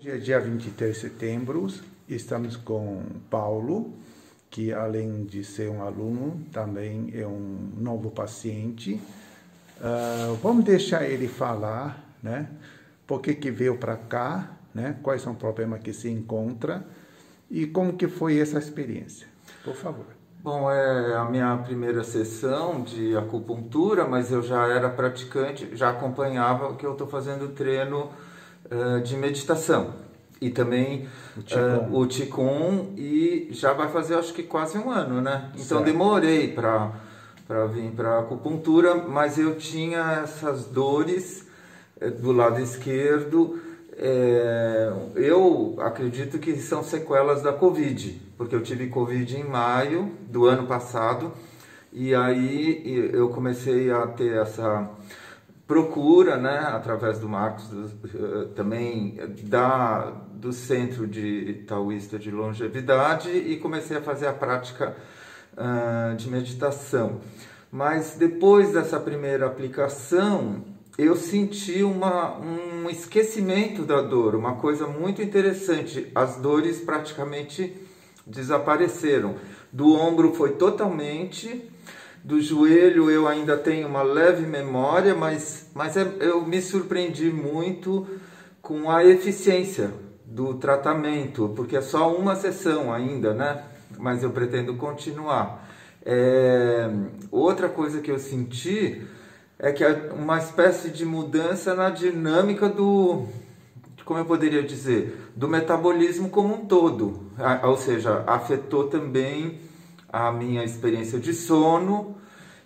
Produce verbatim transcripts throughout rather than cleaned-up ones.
Dia, dia vinte e três de setembro, estamos com Paulo, que além de ser um aluno, também é um novo paciente. Uh, vamos deixar ele falar, né? Por que que veio para cá, né? Quais são os problemas que se encontra e como que foi essa experiência. Por favor. Bom, é a minha primeira sessão de acupuntura, mas eu já era praticante, já acompanhava que eu estou fazendo treino uh, de meditação e também o Qigong. Uh, o Qigong, e já vai fazer acho que quase um ano, né? Então certo. Demorei para para vir para acupuntura, mas eu tinha essas dores uh, do lado esquerdo. É, eu acredito que são sequelas da Covid, porque eu tive Covid em maio do ano passado, e aí eu comecei a ter essa procura, né, através do Marcos, do, também da, do Centro de Taoísta de Longevidade, e comecei a fazer a prática uh, de meditação. Mas depois dessa primeira aplicação, eu senti uma, um esquecimento da dor, uma coisa muito interessante. As dores praticamente desapareceram. Do ombro foi totalmente, do joelho eu ainda tenho uma leve memória, mas, mas é, eu me surpreendi muito com a eficiência do tratamento, porque é só uma sessão ainda, né? Mas eu pretendo continuar. É, outra coisa que eu senti é que é uma espécie de mudança na dinâmica do, como eu poderia dizer, do metabolismo como um todo. Ou seja, afetou também a minha experiência de sono,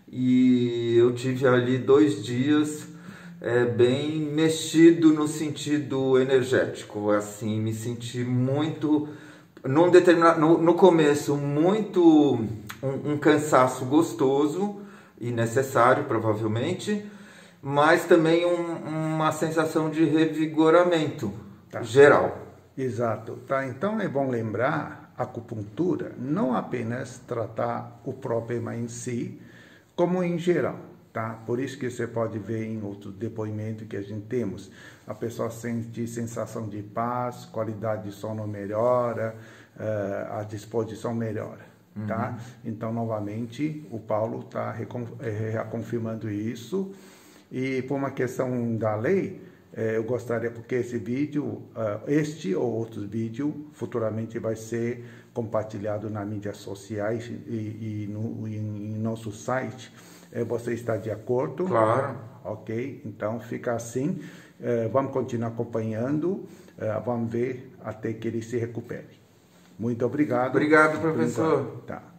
e eu tive ali dois dias é, bem mexido no sentido energético, assim, me senti muito, num determinado, no, no começo, muito um, um cansaço gostoso e necessário, provavelmente, mas também um, uma sensação de revigoramento tá. geral. Exato. Tá? Então é bom lembrar, a acupuntura não apenas tratar o problema em si, como em geral. Tá? Por isso que você pode ver em outros depoimentos que a gente temos, a pessoa sente sensação de paz, qualidade de sono melhora, uh, a disposição melhora. Tá? Uhum. Então, novamente, o Paulo está reconfirmando isso, e por uma questão da lei, eh, eu gostaria, porque esse vídeo, uh, este ou outros vídeos, futuramente vai ser compartilhado nas mídias sociais e, e no, em, em nosso site. Eh, você está de acordo? Claro. Ok? Então, fica assim. Eh, vamos continuar acompanhando, eh, vamos ver até que ele se recupere. Muito obrigado. Obrigado, professor. Tá.